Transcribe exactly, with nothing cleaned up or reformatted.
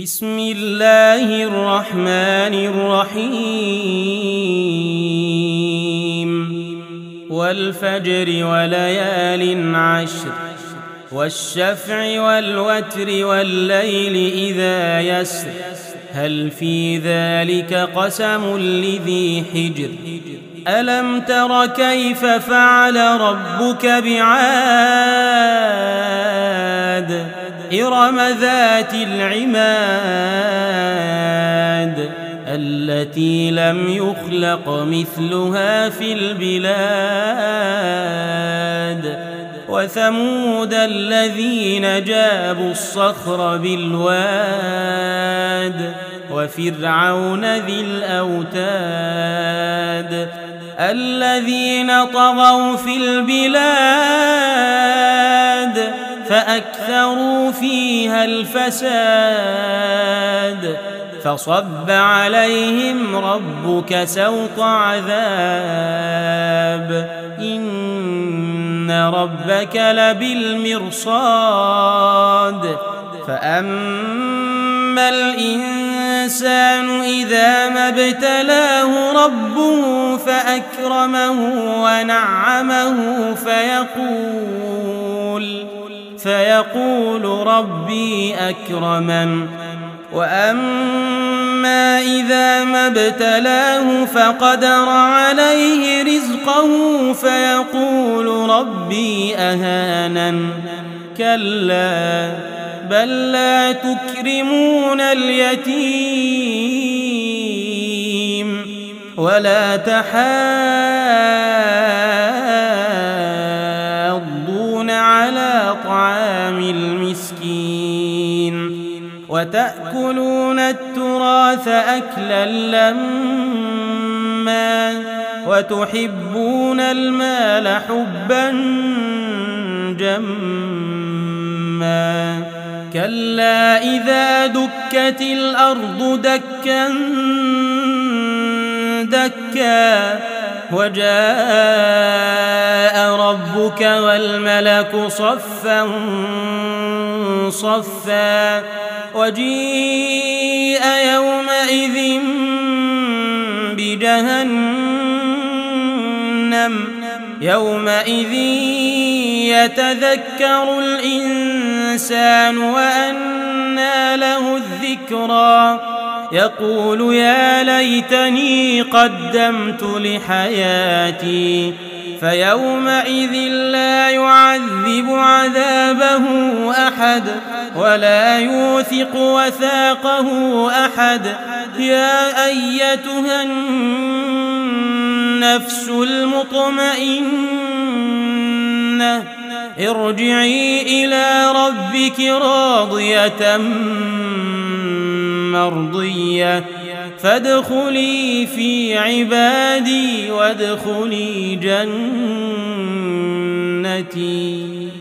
بسم الله الرحمن الرحيم والفجر وليال عشر والشفع والوتر والليل إذا يسر هل في ذلك قسم لذي حجر ألم تر كيف فعل ربك بعاد إرم ذات العماد التي لم يخلق مثلها في البلاد وثمود الذين جابوا الصخر بالواد وفرعون ذي الأوتاد الذين طغوا في البلاد فأكثروا فيها الفساد فصب عليهم ربك سوط عذاب إن ربك لبالمرصاد فأما الإنسان إذا ما ابتلاه ربه فأكرمه ونعمه فيقول فيقول ربي أكرمن وأما إذا ما ابتلاه فقدر عليه رزقه فيقول ربي أهانن كلا بل لا تكرمون اليتيم ولا تحاضون على طعام المسكين وتأكلون التراث أكلا لما وتحبون المال حبا جما كلا إذا دكت الأرض دكا دكا وجاء ربك والملك صفا صفا وجيء يومئذ بجهنم يومئذ يتذكر الإنسان وأنى له الذكرى يقول يا ليتني قدمت لحياتي فيومئذ لا يعذب عذابه أحد ولا يوثق وثاقه أحد يا أيتها النفس المطمئنة ارجعي إلى ربك راضية مرضية فادخلي في عبادي وادخلي جنتي.